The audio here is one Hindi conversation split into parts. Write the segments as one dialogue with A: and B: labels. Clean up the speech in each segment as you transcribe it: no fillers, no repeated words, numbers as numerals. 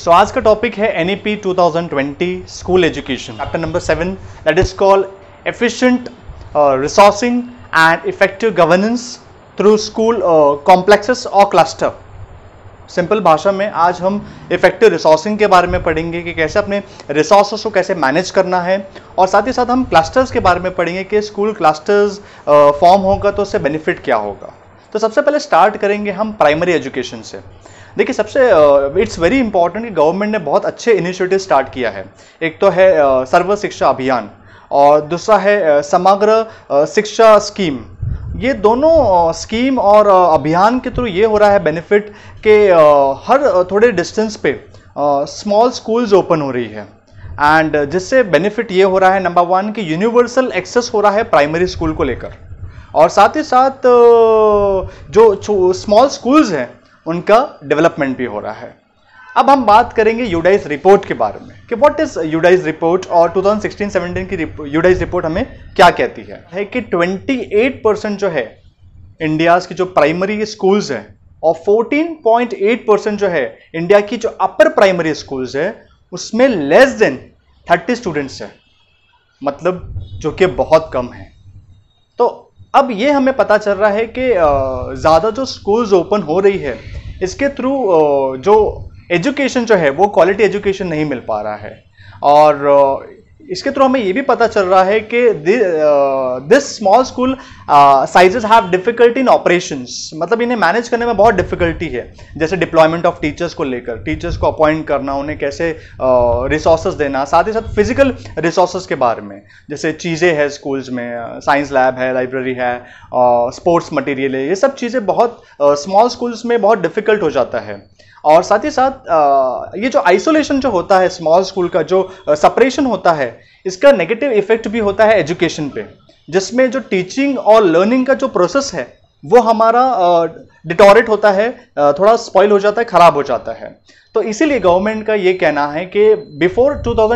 A: सो आज का टॉपिक है NEP 2020 school education chapter number 7 that is called efficient resourcing and effective governance through school complexes और क्लस्टर। सिंपल भाषा में आज हम इफेक्टिव रिसोर्सिंग के बारे में पढ़ेंगे कि कैसे अपने रिसोर्सेस को कैसे मैनेज करना है, और साथ ही साथ हम क्लस्टर्स के बारे में पढ़ेंगे कि स्कूल क्लस्टर्स फॉर्म होगा तो उससे बेनिफिट क्या होगा। तो सबसे पहले स्टार्ट करेंगे हम प्राइमरी एजुकेशन से। देखिए सबसे इट्स वेरी इंपॉर्टेंट कि गवर्नमेंट ने बहुत अच्छे इनिशिएटिव स्टार्ट किया है। एक तो है सर्व शिक्षा अभियान और दूसरा है समग्र शिक्षा स्कीम। ये दोनों स्कीम और अभियान के थ्रू ये हो रहा है बेनिफिट कि हर थोड़े डिस्टेंस पे स्मॉल स्कूल्स ओपन हो रही है, एंड जिससे बेनिफिट ये हो रहा है नंबर 1 कि यूनिवर्सल एक्सेस हो रहा है प्राइमरी स्कूल को लेकर, और साथ ही साथ जो स्मॉल स्कूल्स हैं उनका डेवलपमेंट भी हो रहा है। अब हम बात करेंगे यूडाइस रिपोर्ट के बारे में कि व्हाट इज यूडाइस रिपोर्ट, और 2016-17 की यूडाइस रिपोर्ट हमें क्या कहती है कि 28% जो है इंडियाज की जो प्राइमरी स्कूल्स हैं और 14.8% जो है इंडिया की जो अपर प्राइमरी स्कूल्स है उसमें लेस देन 30 स्टूडेंट्स है, मतलब जो कि बहुत कम है। तो अब ये हमें पता चल रहा है कि ज़्यादा जो स्कूल्स ओपन हो रही है इसके थ्रू जो एजुकेशन जो है वो क्वालिटी एजुकेशन नहीं मिल पा रहा है, और इसके थ्रू हमें ये भी पता चल रहा है कि this small school sizes have difficulty in operations, मतलब इन्हें मैनेज करने में बहुत डिफिकल्टी है। जैसे डिप्लॉयमेंट ऑफ टीचर्स को लेकर, टीचर्स को अपॉइंट करना, उन्हें कैसे रिसोर्सेज देना, साथ ही साथ फिजिकल रिसोर्सेज के बारे में, जैसे चीज़ें हैं स्कूल्स में, साइंस लैब है, लाइब्रेरी है, स्पोर्ट्स मटेरियल है, ये सब चीज़ें बहुत स्मॉल स्कूल्स में बहुत डिफिकल्ट हो जाता है। और साथ ही साथ ये जो आइसोलेशन जो होता है स्मॉल स्कूल का, जो सेपरेशन होता है, इसका नेगेटिव इफेक्ट भी होता है एजुकेशन पे, जिसमें जो टीचिंग और लर्निंग का जो प्रोसेस है वो हमारा डिटोरेट होता है, थोड़ा स्पॉइल हो जाता है, खराब हो जाता है। तो इसीलिए गवर्नमेंट का ये कहना है कि बिफोर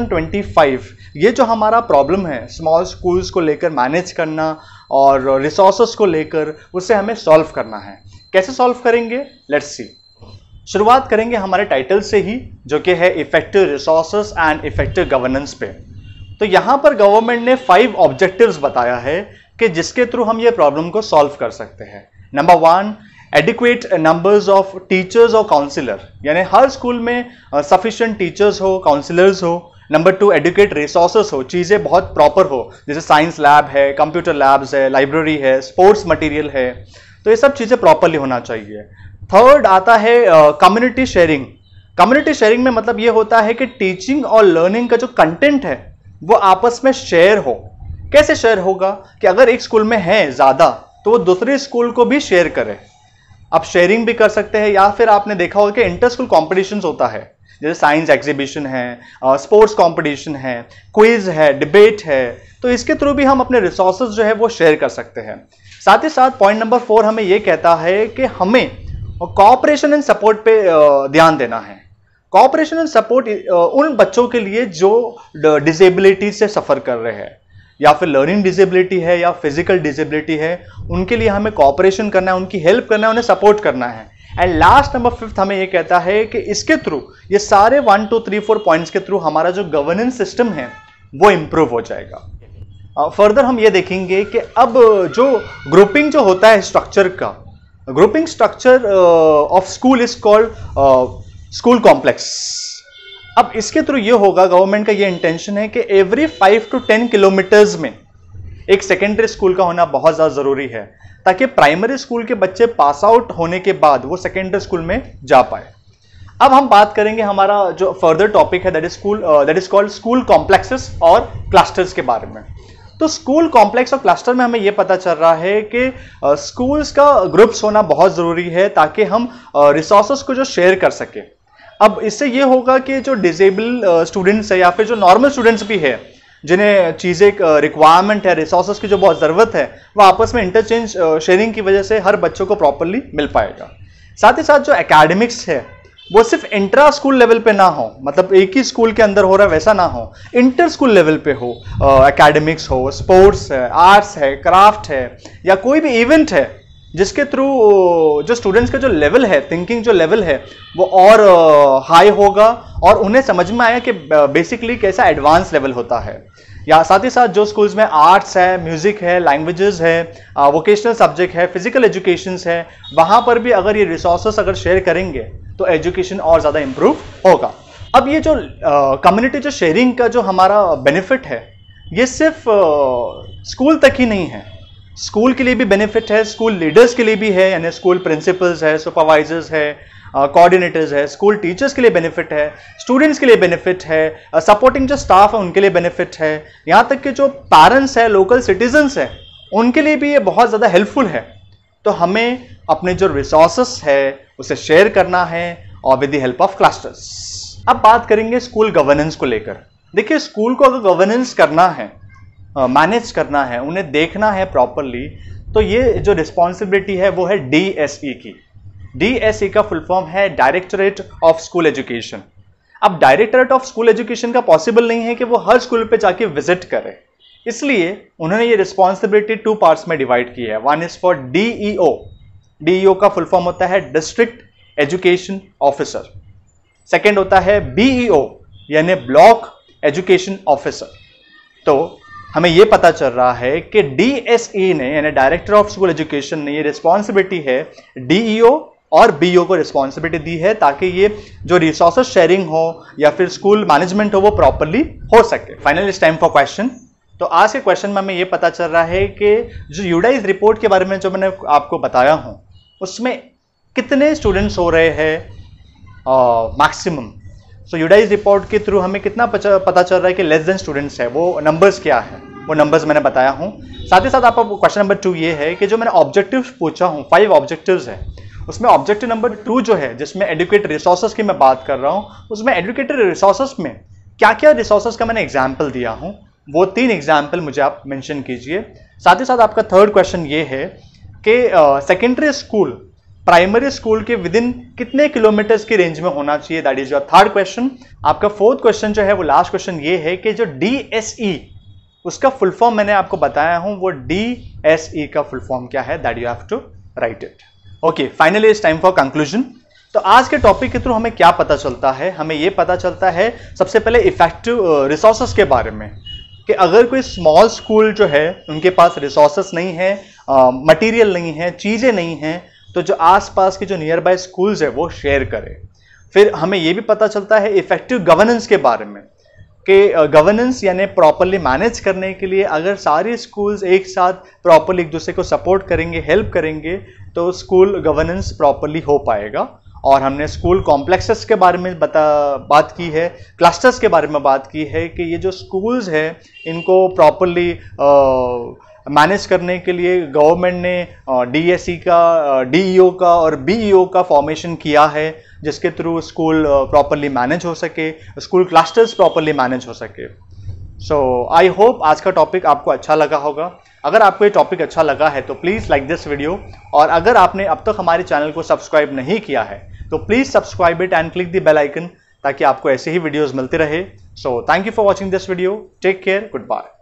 A: 2025 ये जो हमारा प्रॉब्लम है स्मॉल स्कूल्स को लेकर मैनेज करना और रिसोर्सेस को लेकर, उससे हमें सॉल्व करना है। कैसे सॉल्व करेंगे, लेट्स सी। शुरुआत करेंगे हमारे टाइटल से ही, जो कि है effective resources and effective governance पे। तो यहाँ पर गवर्नमेंट ने 5 ऑब्जेक्टिव्स बताया है कि जिसके थ्रू हम ये प्रॉब्लम को सॉल्व कर सकते हैं। Number 1, adequate numbers of teachers और काउंसिलर, यानी हर स्कूल में सफिशिएंट टीचर्स हो, काउंसिलर्स हो। नंबर 2, एडुकेट रिसोर्सेस हो, चीज़ें बहुत प्रॉपर हो, जैसे साइंस लैब है, कंप्यूटर लैब्स है, लाइब्रेरी है, स्पोर्ट्स मटेरियल है, तो ये सब चीज़ें प्रॉपरली होना चाहिए। थर्ड आता है कम्युनिटी शेयरिंग। कम्युनिटी शेयरिंग में मतलब ये होता है कि टीचिंग और लर्निंग का जो कंटेंट है वो आपस में शेयर हो। कैसे शेयर होगा कि अगर एक स्कूल में है ज़्यादा तो वो दूसरे स्कूल को भी शेयर करे। आप शेयरिंग भी कर सकते हैं, या फिर आपने देखा होगा कि इंटर स्कूल कॉम्पिटिशन होता है, जैसे साइंस एग्जीबिशन है, स्पोर्ट्स कॉम्पिटिशन है, क्विज है, डिबेट है, तो इसके थ्रू भी हम अपने रिसोर्सेज जो है वो शेयर कर सकते हैं। साथ ही साथ पॉइंट नंबर 4 हमें ये कहता है कि हमें कोऑपरेशन एंड सपोर्ट पे ध्यान देना है। कोऑपरेशन एंड सपोर्ट उन बच्चों के लिए जो डिसेबिलिटी से सफ़र कर रहे हैं, या फिर लर्निंग डिसेबिलिटी है या फिजिकल डिसेबिलिटी है, उनके लिए हमें कोऑपरेशन करना है, उनकी हेल्प करना है, उन्हें सपोर्ट करना है। एंड लास्ट नंबर 5 हमें ये कहता है कि इसके थ्रू, ये सारे 1 2 3 4 पॉइंट्स के थ्रू हमारा जो गवर्नेंस सिस्टम है वो इम्प्रूव हो जाएगा। फर्दर हम ये देखेंगे कि अब जो ग्रुपिंग जो होता है स्ट्रक्चर का, grouping structure of school is called school complex. अब इसके थ्रू ये होगा, गवर्नमेंट का ये इंटेंशन है कि एवरी 5 to 10 किलोमीटर्स में एक सेकेंडरी स्कूल का होना बहुत ज़्यादा ज़रूरी है, ताकि प्राइमरी स्कूल के बच्चे पास आउट होने के बाद वो सेकेंडरी स्कूल में जा पाए। अब हम बात करेंगे हमारा जो फर्दर टॉपिक है that is called school complexes और क्लस्टर्स के बारे में। तो स्कूल कॉम्प्लेक्स और क्लस्टर में हमें यह पता चल रहा है कि स्कूल्स का ग्रुप्स होना बहुत ज़रूरी है, ताकि हम रिसोर्सेस को जो शेयर कर सके। अब इससे ये होगा कि जो डिसेबल स्टूडेंट्स है या फिर जो नॉर्मल स्टूडेंट्स भी है, जिन्हें चीज़ें रिक्वायरमेंट है, रिसोर्सेस की जो बहुत ज़रूरत है, वो आपस में इंटरचेंज शेयरिंग की वजह से हर बच्चों को प्रॉपरली मिल पाएगा। साथ ही साथ जो एकेडमिक्स है वो सिर्फ इंट्रा स्कूल लेवल पे ना हो, मतलब एक ही स्कूल के अंदर हो रहा है वैसा ना हो, इंटर स्कूल लेवल पे हो। एकेडमिक्स हो, स्पोर्ट्स है, आर्ट्स है, क्राफ्ट है, या कोई भी इवेंट है, जिसके थ्रू जो स्टूडेंट्स का जो लेवल है, थिंकिंग जो लेवल है वो और हाई होगा और उन्हें समझ में आया कि बेसिकली कैसा एडवांस लेवल होता है। या साथ ही साथ जो स्कूल्स में आर्ट्स है, म्यूजिक है, लैंग्वेजेस है, वोकेशनल सब्जेक्ट है, फिजिकल एजुकेशन है, वहां पर भी अगर ये रिसोर्सेस अगर शेयर करेंगे तो एजुकेशन और ज़्यादा इंप्रूव होगा। अब ये जो कम्युनिटी जो शेयरिंग का जो हमारा बेनिफिट है, ये सिर्फ स्कूल तक ही नहीं है, स्कूल के लिए भी बेनिफिट है, स्कूल लीडर्स के लिए भी है, यानी स्कूल प्रिंसिपल्स है, सुपरवाइजर्स है, कोऑर्डिनेटर्स है, स्कूल टीचर्स के लिए बेनिफिट है, स्टूडेंट्स के लिए बेनिफिट है, सपोर्टिंग जो स्टाफ है उनके लिए बेनिफिट है, यहाँ तक कि जो पेरेंट्स है, लोकल सिटीजन्स है, उनके लिए भी ये बहुत ज़्यादा हेल्पफुल है। तो हमें अपने जो रिसोर्सेस है उसे शेयर करना है और with the help of clusters. अब बात करेंगे स्कूल गवर्नेंस को लेकर। देखिए, स्कूल को अगर गवर्नेंस करना है, मैनेज करना है, उन्हें देखना है प्रॉपरली, तो ये जो रिस्पॉन्सिबिलिटी है वो है DSE की। DSE का फुल फॉर्म है डायरेक्टरेट ऑफ स्कूल एजुकेशन। अब डायरेक्टरेट ऑफ स्कूल एजुकेशन का पॉसिबल नहीं है कि वो हर स्कूल पे जाके विजिट करे, इसलिए उन्होंने ये रिस्पॉन्सिबिलिटी 2 पार्ट्स में डिवाइड की है। One is for DEO। DEO का फुल फॉर्म होता है डिस्ट्रिक्ट एजुकेशन ऑफिसर। सेकेंड होता है BEO यानी ब्लॉक एजुकेशन ऑफिसर। तो हमें यह पता चल रहा है कि DSE ने यानी डायरेक्टर ऑफ स्कूल एजुकेशन ने ये रिस्पॉन्सिबिलिटी है DEO और BEO को रिस्पॉन्सिबिलिटी दी है, ताकि ये जो रिसोर्सेस शेयरिंग हो या फिर स्कूल मैनेजमेंट हो वो प्रॉपरली हो सके। Finally it's time for question. तो आज के क्वेश्चन में हमें ये पता चल रहा है कि जो यूडाइज रिपोर्ट के बारे में जो मैंने आपको बताया हूँ, उसमें कितने स्टूडेंट्स हो रहे हैं मैक्सिमम। सो यूडाइज रिपोर्ट के थ्रू हमें कितना पता चल रहा है कि लेस देन स्टूडेंट्स है, वो नंबर्स क्या है, वो नंबर्स मैंने बताया हूँ। साथ ही साथ आपका क्वेश्चन नंबर 2 ये है कि जो मैंने ऑब्जेक्टिव्स पूछा हूँ, 5 ऑब्जेक्टिव्स है, उसमें ऑब्जेक्टिव नंबर 2 जो है, जिसमें एडुकेट रिसोर्सेस की मैं बात कर रहा हूँ, उसमें एडुकेटेड रिसोर्सेस में क्या क्या रिसोर्सेस का मैंने एग्जाम्पल दिया हूँ, वो 3 एग्जाम्पल मुझे आप मेंशन कीजिए। साथ ही साथ आपका थर्ड क्वेश्चन ये है कि सेकेंडरी स्कूल प्राइमरी स्कूल के विद इन कितने किलोमीटर्स की रेंज में होना चाहिए, that is your third question. आपका फोर्थ क्वेश्चन जो है वो लास्ट क्वेश्चन ये है कि जो DSE उसका फुल फॉर्म मैंने आपको बताया हूं, वो DSE का फुल फॉर्म क्या है, that you have to write it. Okay, finally it's time for conclusion. तो आज के टॉपिक के थ्रू हमें क्या पता चलता है? हमें ये पता चलता है सबसे पहले इफेक्टिव रिसोर्सेस के बारे में, कि अगर कोई स्मॉल स्कूल जो है उनके पास रिसोर्सेस नहीं है, मटेरियल नहीं है, चीज़ें नहीं हैं, तो जो आसपास के जो नियर बाय स्कूल्स है वो शेयर करें। फिर हमें ये भी पता चलता है इफेक्टिव गवर्नेंस के बारे में, कि गवर्नेंस यानी प्रॉपरली मैनेज करने के लिए अगर सारे स्कूल्स एक साथ प्रॉपरली एक दूसरे को सपोर्ट करेंगे, हेल्प करेंगे, तो स्कूल गवर्नेंस प्रॉपरली हो पाएगा। और हमने स्कूल कॉम्प्लेक्सेस के बारे में बात की है, क्लस्टर्स के बारे में बात की है, कि ये जो स्कूल्स है इनको प्रॉपरली मैनेज करने के लिए गवर्नमेंट ने DSE का, DEO का और BEO का फॉर्मेशन किया है, जिसके थ्रू स्कूल प्रॉपरली मैनेज हो सके, स्कूल क्लस्टर्स प्रॉपरली मैनेज हो सके। सो आई होप आज का टॉपिक आपको अच्छा लगा होगा। अगर आपको ये टॉपिक अच्छा लगा है तो प्लीज़ लाइक दिस वीडियो, और अगर आपने अब तक हमारे चैनल को सब्सक्राइब नहीं किया है तो please subscribe it and click the bell icon, ताकि आपको ऐसे ही वीडियोज़ मिलते रहे। So thank you for watching this video, take care, good bye.